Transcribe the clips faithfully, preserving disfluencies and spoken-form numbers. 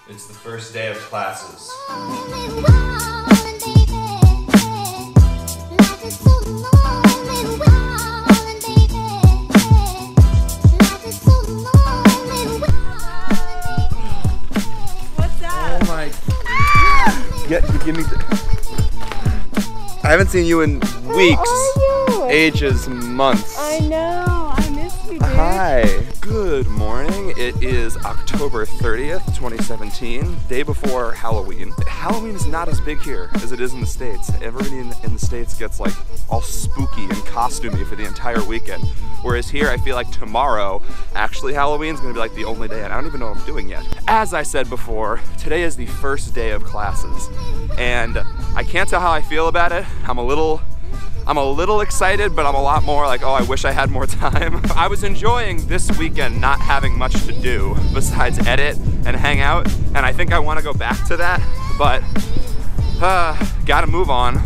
It's the first day of classes. What's that? Oh my... Get, give me... I haven't seen you in weeks, How are you? ages, months. I know, I miss you, dude. Hi. Good morning. It is October thirtieth, twenty seventeen, day before Halloween. Halloween is not as big here as it is in the States. Everybody in, in the States gets like all spooky and costumey for the entire weekend. Whereas here, I feel like tomorrow, actually Halloween's gonna be like the only day, and I don't even know what I'm doing yet. As I said before, today is the first day of classes, and I can't tell how I feel about it. I'm a little I'm a little excited, but I'm a lot more like, oh, I wish I had more time. I was enjoying this weekend not having much to do besides edit and hang out, and I think I want to go back to that, but uh, gotta move on.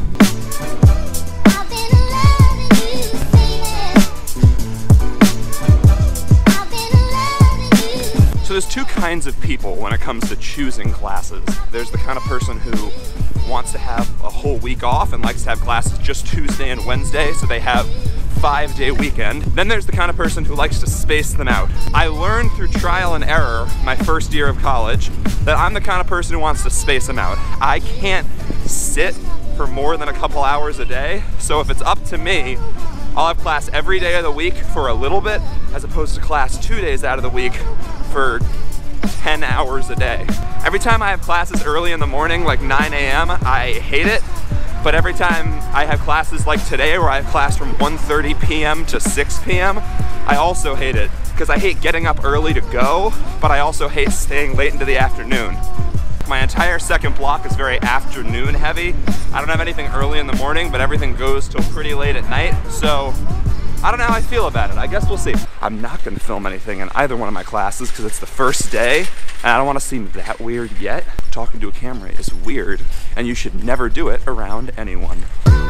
So there's two kinds of people when it comes to choosing classes. There's the kind of person who wants to have a whole week off and likes to have classes just Tuesday and Wednesday, so they have five day weekend. Then there's the kind of person who likes to space them out. I learned through trial and error my first year of college that I'm the kind of person who wants to space them out. I can't sit for more than a couple hours a day, so if it's up to me, I'll have class every day of the week for a little bit, as opposed to class two days out of the week for ten hours a day. Every time I have classes early in the morning, like nine A M, I hate it. But every time I have classes like today, where I have class from one thirty P M to six P M, I also hate it. Because I hate getting up early to go, but I also hate staying late into the afternoon. My entire second block is very afternoon heavy. I don't have anything early in the morning, but everything goes till pretty late at night. So I don't know how I feel about it. I guess we'll see. I'm not gonna film anything in either one of my classes because it's the first day and I don't wanna seem that weird yet. Talking to a camera is weird and you should never do it around anyone.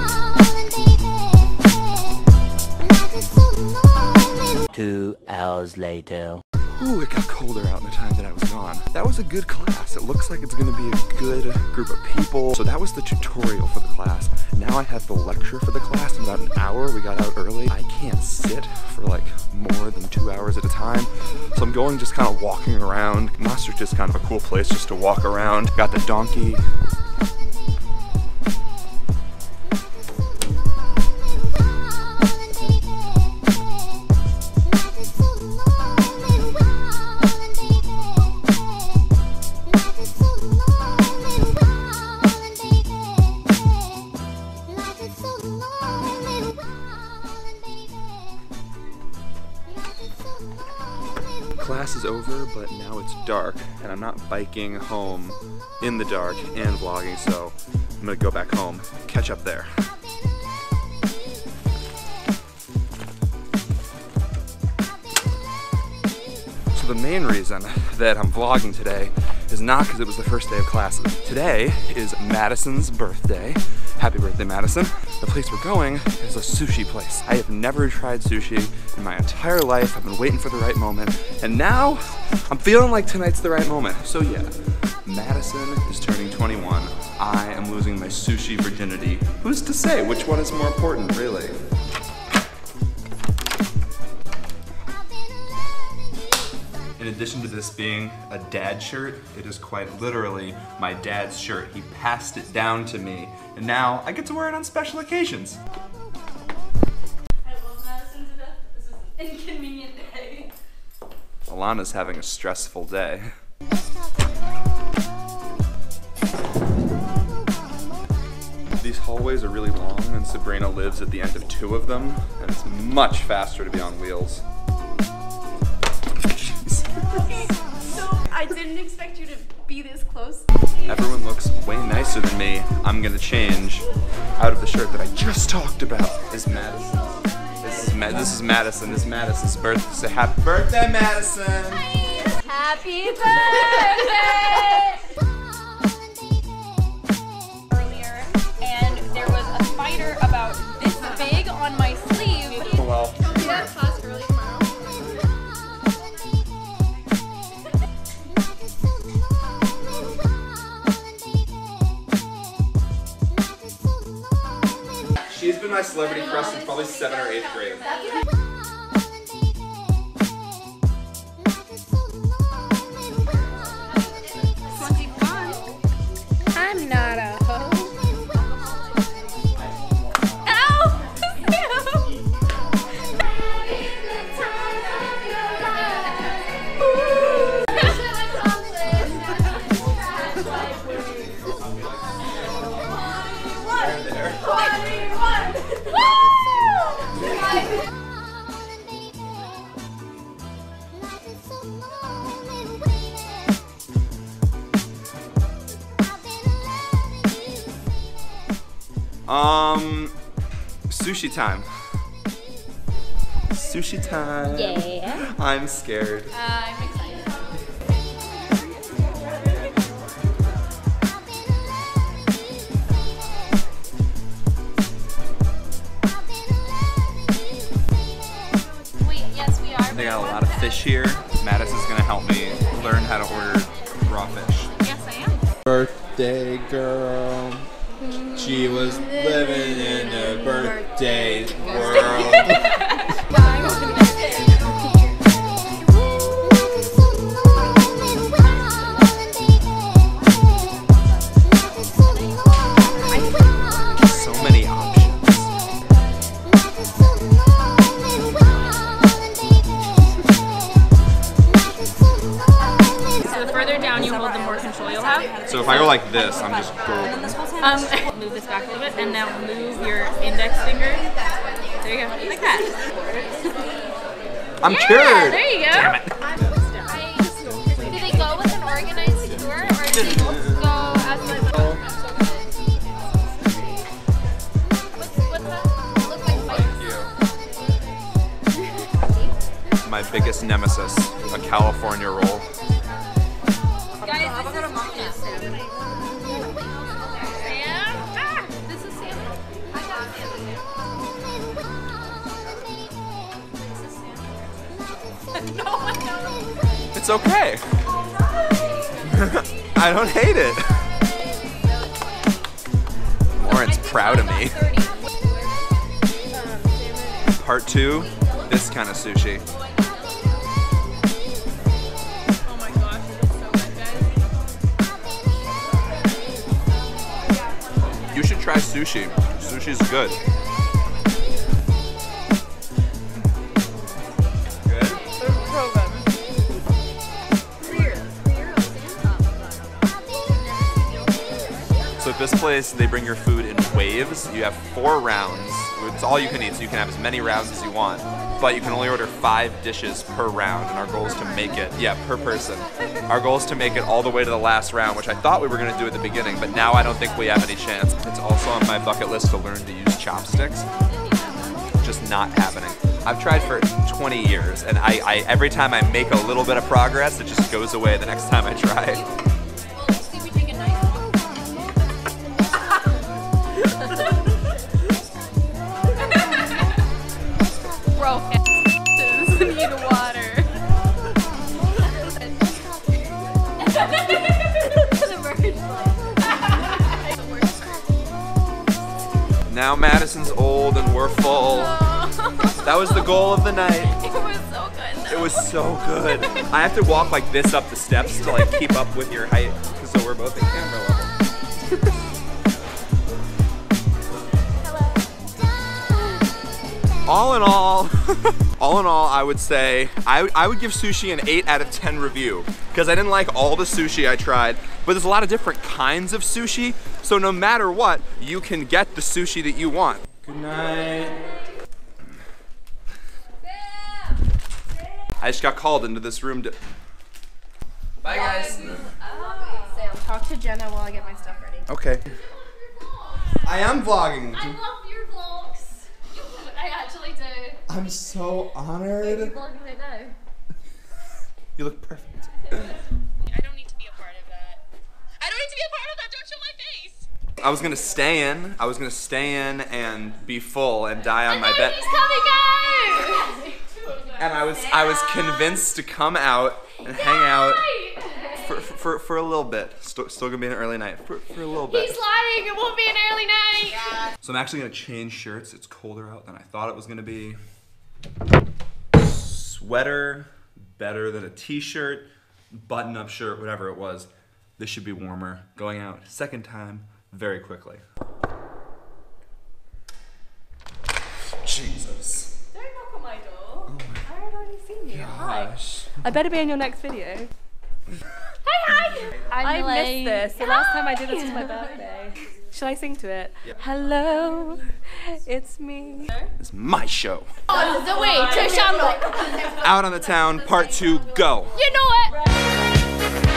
Two hours later. Ooh, it got colder out in the time that I was gone. That was a good class. It looks like it's gonna be a good group of people. So that was the tutorial for the class. Now I have the lecture for the class in about an hour. We got out early. I can't sit for like more than two hours at a time. So I'm going just kind of walking around. Maastricht is kind of a cool place just to walk around. Got the donkey. Class is over, but now it's dark, and I'm not biking home in the dark and vlogging, so I'm gonna go back home, catch up there. So the main reason that I'm vlogging today is not because it was the first day of classes. Today is Madison's birthday. Happy birthday, Madison. The place we're going is a sushi place. I have never tried sushi in my entire life. I've been waiting for the right moment, and now I'm feeling like tonight's the right moment. So yeah, Madison is turning twenty-one. I am losing my sushi virginity. Who's to say which one is more important, really? In addition to this being a dad shirt, it is quite literally my dad's shirt. He passed it down to me, and now I get to wear it on special occasions. I love Madison to death. This is an inconvenient day. Alana's having a stressful day. These hallways are really long, and Sabrina lives at the end of two of them, and it's much faster to be on wheels. So I didn't expect you to be this close. Everyone looks way nicer than me. I'm gonna change out of the shirt that I just talked about. Is Madison. This is, Ma this is Madison. This is Madison's birthday. Say happy birthday, Madison! Happy birthday! Earlier, and there was a spider about this big on my sleeve. Oh well. Don't be that class early tomorrow. She's been my celebrity crush since probably seventh or eighth grade. I'm not a hoe. Um, sushi time. Sushi time. Yeah. I'm scared. Uh, I'm excited. Wait, yes, we are. They got a lot of fish here. Madison's gonna help me learn how to order raw fish. Yes, I am. Birthday girl. She was living in a birthday world. So many options. So the further down you hold, the more control you'll have. So if I go like this, I'm just golden. Um, move this back a little bit, and now move your index finger. There you go, like that. I'm Yeah, cured. there you go. Damn it. Did they go with an organized tour, or did they go as like? What's what's that? Look like My biggest nemesis, a California roll. Guys, this is Sam. Sam? Ah, this is Sam. I got Sam. No, I don't. It's okay. I don't hate it. Lauren's proud of me. Part two, this kind of sushi. Oh my gosh, it is so good, guys. You should try sushi. Sushi's good. Good? So at this place, they bring your food in waves. You have four rounds. It's all you can eat, so you can have as many rounds as you want. But you can only order five dishes per round, and our goal is to make it, yeah, per person. Our goal is to make it all the way to the last round, which I thought we were gonna do at the beginning, but now I don't think we have any chance. It's also on my bucket list to learn to use chopsticks. Just not happening. I've tried for twenty years, and I, I every time I make a little bit of progress, it just goes away the next time I try. Bro, need water. Now Madison's old and we're full. That was the goal of the night. It was so good. It was so good. I have to walk like this up the steps to like keep up with your height, so we're both at camera level. All in all, all in all, I would say, I, I would give sushi an eight out of ten review, because I didn't like all the sushi I tried, but there's a lot of different kinds of sushi, so no matter what, you can get the sushi that you want. Good night. I just got called into this room to... Bye guys. Sam, talk to Jenna while I get my stuff ready. Okay. I am vlogging. I love your vlogs. I actually do. I'm so honored. You're vlogging right now. You look perfect. I don't need to be a part of that. I don't need to be a part of that. Don't show my face. I was gonna stay in. I was gonna stay in and be full and die on my bed. He's coming out. And I was I was convinced to come out and hang out For, for, for a little bit. Still, still gonna be an early night. For, for a little bit. He's lying. It won't be an early night. Yeah. So I'm actually gonna change shirts. It's colder out than I thought it was gonna be. Sweater, better than a t-shirt, button-up shirt, whatever it was. This should be warmer. Going out second time very quickly. Jesus. Don't knock on my door. Oh my I had already seen you. gosh. Hi. I better be in your next video. Hi, hi. I'm I late. missed this. The last time I did this was my birthday. Should I sing to it? Yeah. Hello, it's me. It's my show. On the way to Shamrock. Out on the Town, part two, go. You know it.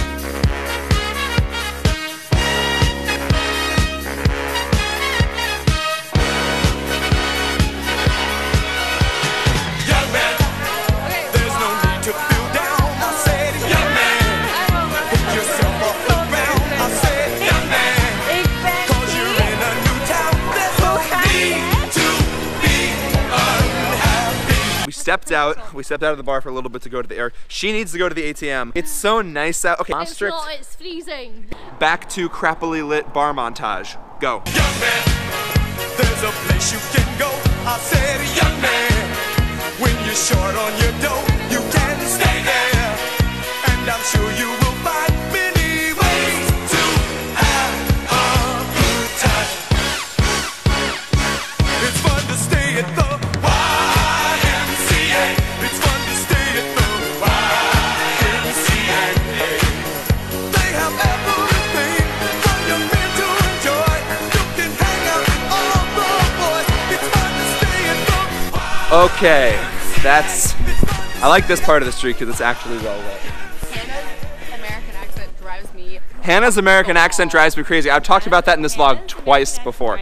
Stepped out. We stepped out of the bar for a little bit to go to the air. She needs to go to the A T M. It's so nice out. Okay, I'm It's strict. not, it's freezing. Back to crappily lit bar montage. Go. Young man, there's a place you can go. I said, young man, when you're short on your dough, you can stay there. And I'm sure you will find many ways to have a good time. It's fun to stay at the Y M C A. It's fun to stay at the Y M C A. They have everything for young men to enjoy. You can hang out with all the boys. It's fun to stay at the Y. Okay, that's. I like this part of the street because it's actually well lit. Hannah's American accent drives me. Hannah's American accent drives me crazy. I've talked about that in this vlog twice before.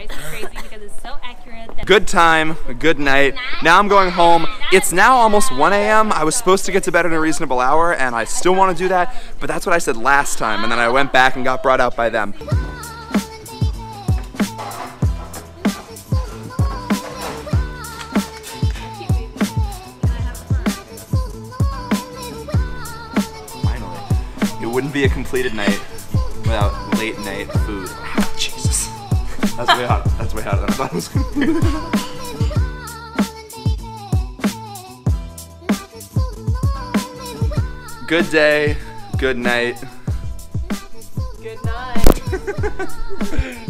Good time, a good night. Now I'm going home. It's now almost one A M I was supposed to get to bed at a reasonable hour and I still want to do that, but that's what I said last time and then I went back and got brought out by them. Finally. It wouldn't be a completed night without late night food. Ah, Jesus. That's way hot. That's way hotter than I thought it was going to be. Good day, good night. Good night.